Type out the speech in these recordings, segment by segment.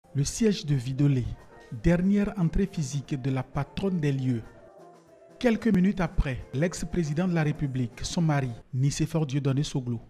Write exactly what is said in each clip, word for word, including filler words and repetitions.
Le siège de Vidolé, dernière entrée physique de la patronne des lieux. Quelques minutes après, l'ex-président de la République, son mari, Nicéphore Dieudonné Soglo.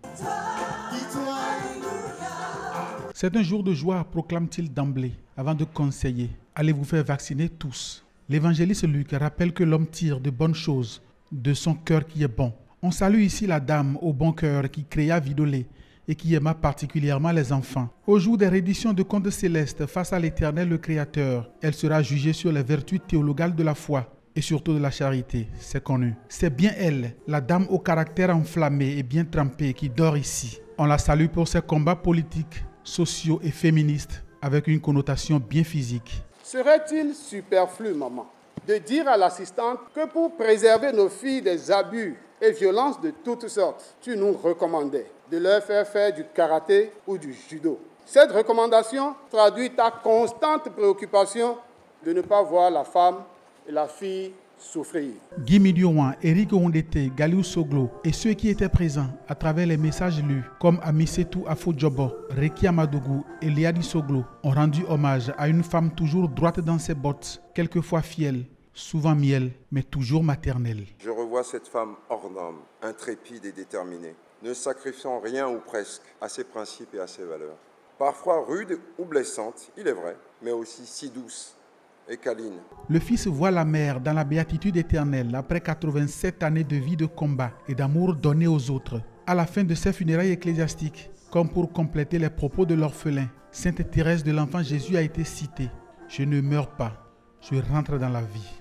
C'est un jour de joie, proclame-t-il d'emblée, avant de conseiller. Allez vous faire vacciner tous. L'évangéliste Luc rappelle que l'homme tire de bonnes choses de son cœur qui est bon. On salue ici la dame au bon cœur qui créa Vidolé et qui aima particulièrement les enfants. Au jour des redditions de Contes célestes face à l'Éternel le Créateur, elle sera jugée sur les vertus théologales de la foi et surtout de la charité, c'est connu. C'est bien elle, la dame au caractère enflammé et bien trempé qui dort ici. On la salue pour ses combats politiques, sociaux et féministes avec une connotation bien physique. Serait-il superflu, maman, de dire à l'assistante que pour préserver nos filles des abus et violences de toutes sortes, tu nous recommandais de leur faire faire du karaté ou du judo? Cette recommandation traduit ta constante préoccupation de ne pas voir la femme et la fille souffrir. Guy Midiowan, Éric Ondete, Galiou Soglo et ceux qui étaient présents à travers les messages lus, comme Amisetou Afo-Djobo, Reki Amadougou et Léadi Soglo, ont rendu hommage à une femme toujours droite dans ses bottes, quelquefois fière, souvent miel, mais toujours maternelle. Je revois cette femme hors norme, intrépide et déterminée, ne sacrifiant rien ou presque à ses principes et à ses valeurs. Parfois rude ou blessante, il est vrai, mais aussi si douce et câline. Le fils voit la mère dans la béatitude éternelle après quatre-vingt-sept années de vie de combat et d'amour donné aux autres. À la fin de ses funérailles ecclésiastiques, comme pour compléter les propos de l'orphelin, Sainte Thérèse de l'Enfant Jésus a été citée. Je ne meurs pas, je rentre dans la vie.